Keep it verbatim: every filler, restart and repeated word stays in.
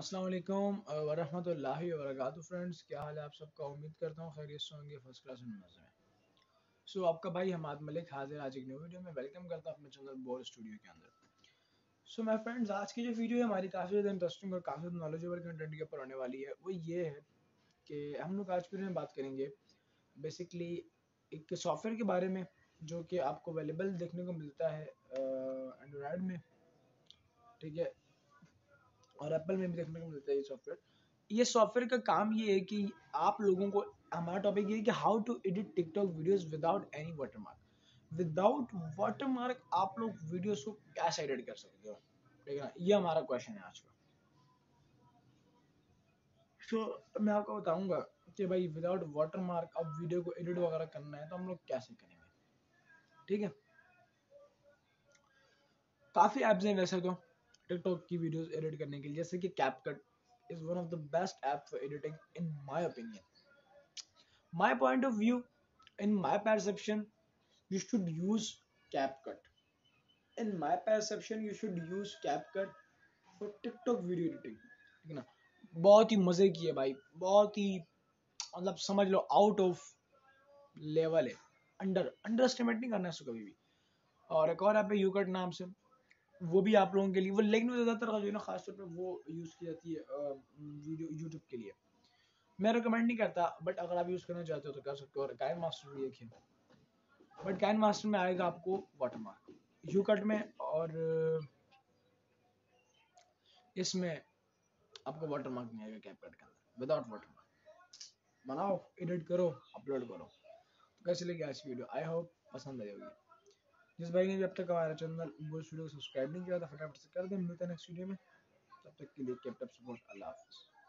अस्सलाम वालेकुम वरहमतुल्लाहि वबरकातुहू। फ्रेंड्स, क्या हाल है आप सबका? उम्मीद करता हूँ खैरियत से होंगे, फर्स्ट क्लास में मज़े में। सो आपका भाई हमाद मलिक हाजिर आज एक न्यू वीडियो में वेलकम करता हूँ अपने चैनल बोर स्टूडियो के अंदर। सो माय फ्रेंड्स, आज की जो वीडियो है हमारी काफ़ी ज़्यादा इंटरेस्टिंग और काफ़ी नॉलेजेबल कंटेंट के ऊपर होने वाली है। वो ये है कि हम लोग आज की वीडियो में बात करेंगे बेसिकली एक सॉफ्टवेयर के बारे में जो कि आपको अवेलेबल देखने को मिलता है एंड्रॉयड में, ठीक है, और एप्पल में भी देखने को मिलता है ये सॉफ्टवेयर। ये सॉफ्टवेयर का काम ये है कि आप लोगों को, हमारा टॉपिक ये है कि how to edit TikTok videos without any watermark. Without watermark आप लोग वीडियोस को कैसे एडिट कर सकते हो, ठीक है ना? ये हमारा क्वेश्चन है आज का। तो so, मैं आपको बताऊंगा कि भाई विदाउट वाटरमार्क अब वीडियो को एडिट वगैरह करना है तो हम लोग कैसे करेंगे, ठीक है। काफ़ी ऐप्स हैं वैसे तो टिकटॉक की वीडियोस एडिट करने के लिए, जैसे कि CapCut is one of the best app for editing in my opinion, my point of view, in my perception, you should use CapCut. In my perception, you should use CapCut for TikTok video editing, ठीक है ना? बहुत ही मजे की है भाई, बहुत ही मतलब समझ लो आउट ऑफ लेवल है, अंडर अंडर एस्टिमेट नहीं करना इसको कभी भी। और एक और ऐप है यूकट नाम से, वो भी आप लोगों के लिए वो, लेकिन ज़्यादातर जो है ना खासतौर पे वो यूज़ की जाती है वीडियो यूट्यूब के लिए। मैं रिकमेंड नहीं करता, बट अगर आप यूज़ करना चाहते हो तो कर सकते हो। और काइन मास्टर भी देखिए, बट काइन मास्टर में आएगा आपको वाटरमार्क, यू कट में और इसमें आपको वाटरमार्क नहीं आएगा कैपकट के अंदर। विदाउट वाटरमार्क बनाओ, एडिट करो, अपलोड करो। तो कैसे लगी आज की वीडियो? आई होप पसंद आई होगी। जिस भाई ने भी अब तक हमारा चैनल बोल स्टूडियो को सब्सक्राइब नहीं किया था फटाफट से कर दें। मिलते हैं नेक्स्ट वीडियो में, तब तक के लिए कीप अप सपोर्ट। अल्लाह हाफिज़।